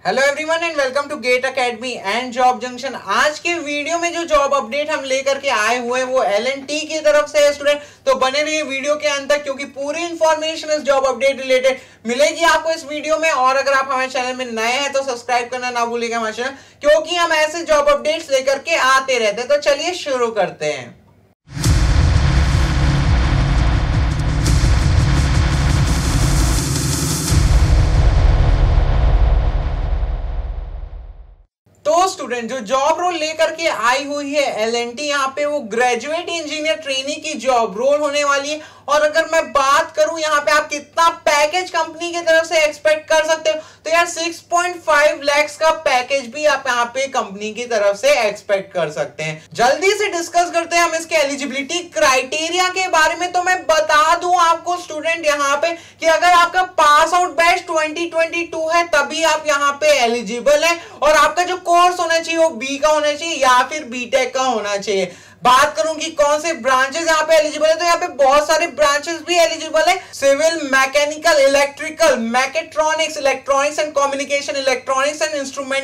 Hello everyone and welcome to get academy and job junction. आज के video में जो जॉब अपडेट हम लेकर के आए हुए हैं वो L&T की तरफ से है स्टूडेंट। तो बने रहिए वीडियो के अंत तक क्योंकि पूरी इंफॉर्मेशन इस जॉब अपडेट रिलेटेड मिलेगी आपको इस वीडियो में। और अगर आप हमारे चैनल में नए हैं तो सब्सक्राइब करना ना भूलिएगा हमारे चैनल, क्योंकि हम ऐसे जॉब अपडेट्स लेकर के आते रहते हैं। तो चलिए शुरू करते हैं। तो स्टूडेंट जो जॉब रोल लेकर के आई हुई है L&T, यहाँ पे वो ग्रेजुएट इंजीनियर ट्रेनी की जॉब रोल होने वाली है। और अगर मैं बात करूं यहाँ पे आप कितना पैकेज कंपनी की तरफ से एक्सपेक्ट कर सकते हो, तो यार 6.5 लाख का पैकेज भी आप यहाँ पे कंपनी की तरफ से एक्सपेक्ट कर सकते हैं। जल्दी से डिस्कस करते हैं हम इसके एलिजिबिलिटी क्राइटेरिया के बारे में। तो मैं बता दूं आपको स्टूडेंट यहाँ पे कि अगर आपका पास आउट बैच 2022 है तभी आप यहाँ पे एलिजिबल है, और आपका जो कोर्स होना चाहिए वो बी का होना चाहिए या फिर बीटेक का होना चाहिए। बात करूं कि कौन से ब्रांचेस यहाँ पे एलिजिबल है, तो यहाँ पे बहुत सारे ब्रांचेस भी एलिजिबल है। Civil, mechanical, electrical, mechatronics, electronics and communication, electronics and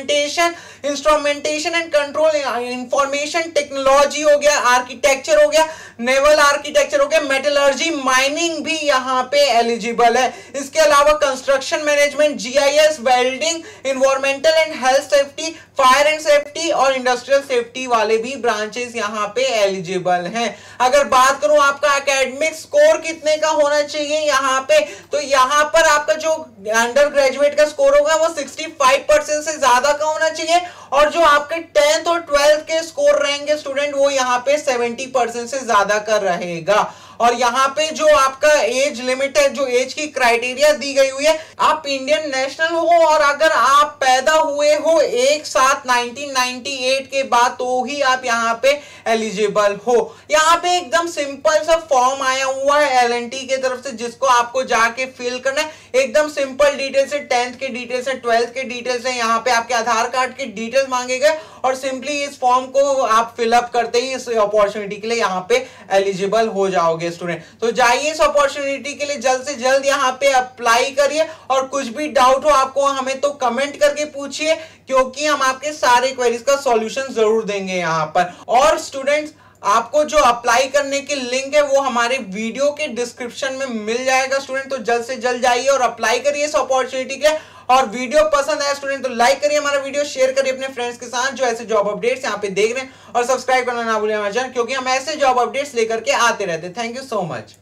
instrumentation and control, information technology हो गया, आर्किटेक्चर हो गया, नेवल आर्किटेक्चर हो गया, मेटलर्जी, माइनिंग भी यहाँ पे एलिजिबल है। इसके अलावा construction management, GIS, welding, environmental and health safety, fire and safety और इंडस्ट्रियल सेफ्टी वाले भी ब्रांचेस यहाँ पे एलिजिबल हैं। अगर बात करूं आपका एकेडमिक स्कोर कितने का होना चाहिए यहाँ पे, तो यहाँ पर आपका जो अंडर ग्रेजुएट का स्कोर होगा वो 65% से ज्यादा का होना चाहिए, और जो आपके 10th और 12th के स्कोर रहेंगे स्टूडेंट वो यहाँ पे 70% से ज्यादा का रहेगा। और यहाँ पे जो आपका एज लिमिट है, जो एज की क्राइटेरिया दी गई हुई है, आप इंडियन नेशनल हो और अगर आप पैदा हुए हो एक साथ 1998 के बाद तो ही आप यहाँ पे एलिजिबल हो। यहाँ पे एकदम सिंपल सा फॉर्म आया हुआ है L&T की तरफ से जिसको आपको जाके फिल करना है। एकदम सिंपल डिटेल्स है, 10th के डिटेल्स है, 12th के डिटेल्स है, यहाँ पे आपके आधार कार्ड के डिटेल्स मांगे गए और सिंपली इस फॉर्म को आप फिलअप करते ही इस अपॉर्चुनिटी के लिए यहाँ पे एलिजिबल हो जाओगे स्टूडेंट। तो जाइए इस अपॉर्चुनिटी के लिए जल्द से जल्द यहाँ पे अप्लाई करिए, और कुछ भी डाउट हो आपको हमें तो कमेंट करके पूछिए, क्योंकि हम आपके सारे क्वेरीज का सॉल्यूशन जरूर देंगे यहाँ पर। और स्टूडेंट्स आपको जो अप्लाई करने की लिंक है वो हमारे वीडियो के डिस्क्रिप्शन में मिल जाएगा स्टूडेंट। तो जल्द से जल्द जाइए और अप्लाई करिए इस अपॉर्चुनिटी के। और वीडियो पसंद आया स्टूडेंट तो लाइक करिए हमारा वीडियो, शेयर करिए अपने फ्रेंड्स के साथ जो ऐसे जॉब अपडेट्स यहाँ पे देख रहे हैं, और सब्सक्राइब करना ना भूलिए हमारे चैनल, क्योंकि हम ऐसे जॉब अपडेट्स लेकर के आते रहते हैं। Thank you so much.